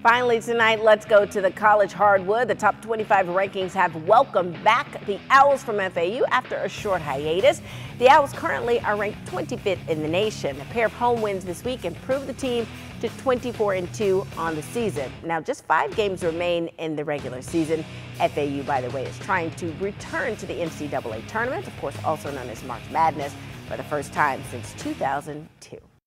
Finally tonight, let's go to the college hardwood. The top 25 rankings have welcomed back the Owls from FAU after a short hiatus. The Owls currently are ranked 25th in the nation. A pair of home wins this week improved the team to 24-2 on the season. Now, just 5 games remain in the regular season. FAU, by the way, is trying to return to the NCAA tournament, of course, also known as March Madness, for the first time since 2002.